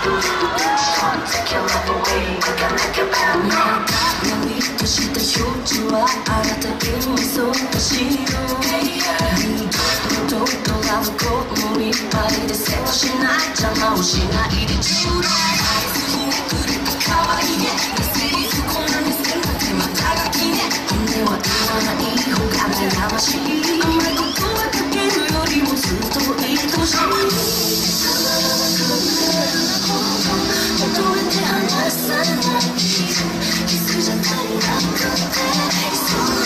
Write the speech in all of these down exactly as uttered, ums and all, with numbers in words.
Take your love away, we can make it better now. 何とした表情はあなたにそうかしよう。二度とラブコードいっぱいで世話しない邪魔をしないでちょうだい。ひねくれた可愛いね。セリフこんなにせんかてまたがきね。本音は言わない方が悩ましい。甘いことはかけるよりもずっと愛しい。求めて離さないキスじゃ足りなくて急ぐ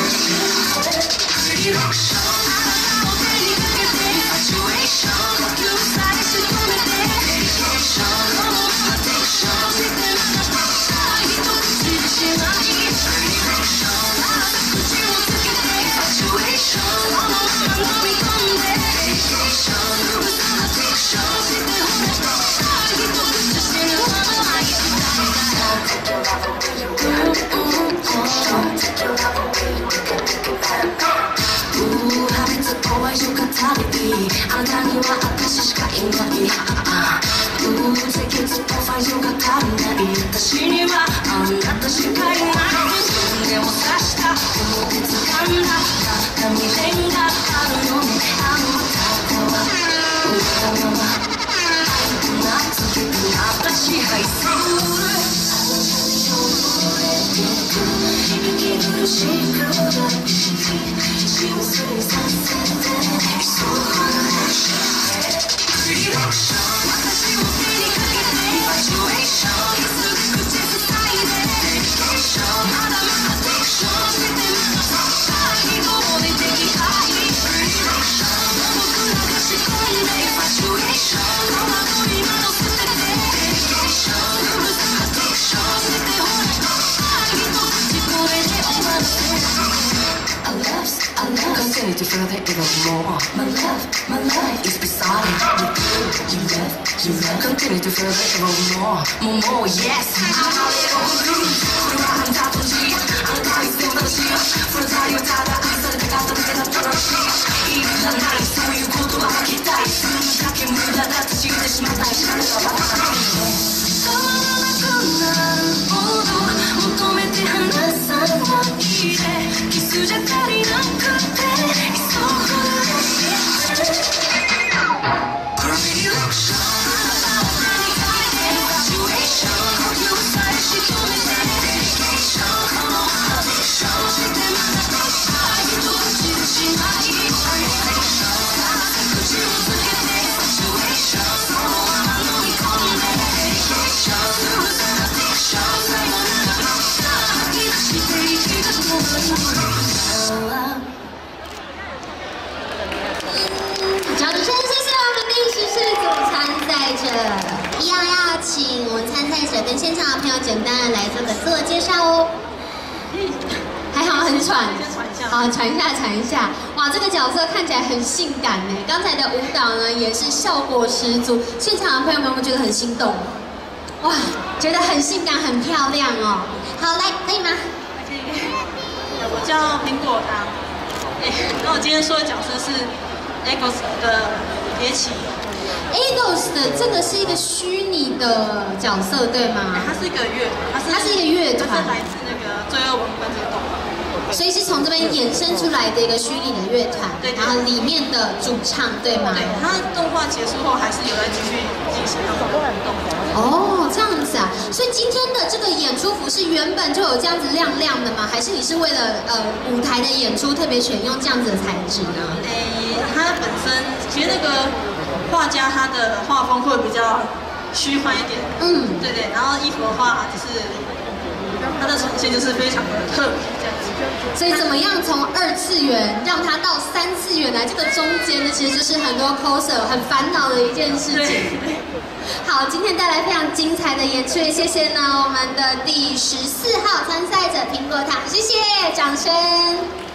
リアクションあなたを手にかけてインファチュエーション呼吸さえしとめてデリケーションアテンションしてまた一口でしまいリアクションあなた口をつけてインファチュエーション飲み込んでデリケーションうるさなテクションしてほれTake your love away, you can make it better. Take your love away, you can make it better. うー、破滅怖いよ語りあなたには私しかいない。うー、清潔プロファイルが足りない私にはあなたしかいない。でも刺した表掴んだたった未練があるのね。あの方はわがまま愛となつけてまた支配する。息苦しくなり幸せにさせてそう話してリアクション私を手にかけてインファチュエーションすぐ口塞いでデリケーションまだまだテクションしてまた最後でできないリアクション僕らが仕込んでインファチュエーション戸惑いなど捨ててデリケーションうるさなテクションしてほれI love, I love, continue to feel the even more. My love, my life is beside you. You love, you love, continue to feel the even more. More, more, yes. I'm a little blue. 우리와 한다든지 아무도 있으면 다시 풀어다리와 다가 아이서를 갖다 대다 떨어지. 이런 나의 소유 고도와 기타의 숨가게 물러나듯이 다시 만나기 시작해서 만나기. 求めて離さないでキスじゃ足りなくて急ぐリアクションあなたを手にかけてインファチュエーション呼吸さえしとめてデリケーションこのアディクションしてまた一口でしまいリアクションあなた口をつけてインファチュエーションそのまま飲み込んでデリケーションうるさなテクション最後なら掌声，谢谢我们第十四组参赛者。一样要请我们参赛者跟现场的朋友简单的来做个自我介绍哦。还好很喘，好喘一下，喘一下。哇，这个角色看起来很性感呢。刚才的舞蹈呢也是效果十足，现场的朋友们有没有觉得很心动？哇，觉得很性感，很漂亮哦。好，来，可以吗？ 我叫苹果糖，那我今天说的角色是 Egos 的崛起。 Egos 的这个是一个虚拟的角色，对吗？ 它是一个乐团， 它是一个乐团， 它是来自那个《罪恶王冠》这个动画。 所以是从这边衍生出来的一个虚拟的乐团， 对， 然后里面的主唱，对吗？ 对，它动画结束后还是有在继续进行动画。 哦，这样子啊，所以今天的这个演出服是原本就有这样子亮亮的吗？还是你是为了呃舞台的演出特别选用这样子的材质呢？ 诶，它本身其实那个画家他的画风会比较虚幻一点，嗯，对对，然后衣服的话就是它的呈现就是非常的特别这样子。 所以怎么样从二次元让它到三次元来？这个中间呢，其实就是很多 coser 很烦恼的一件事情。好，今天带来非常精彩的演出，也谢谢呢我们的第十四号参赛者苹果糖，谢谢，掌声。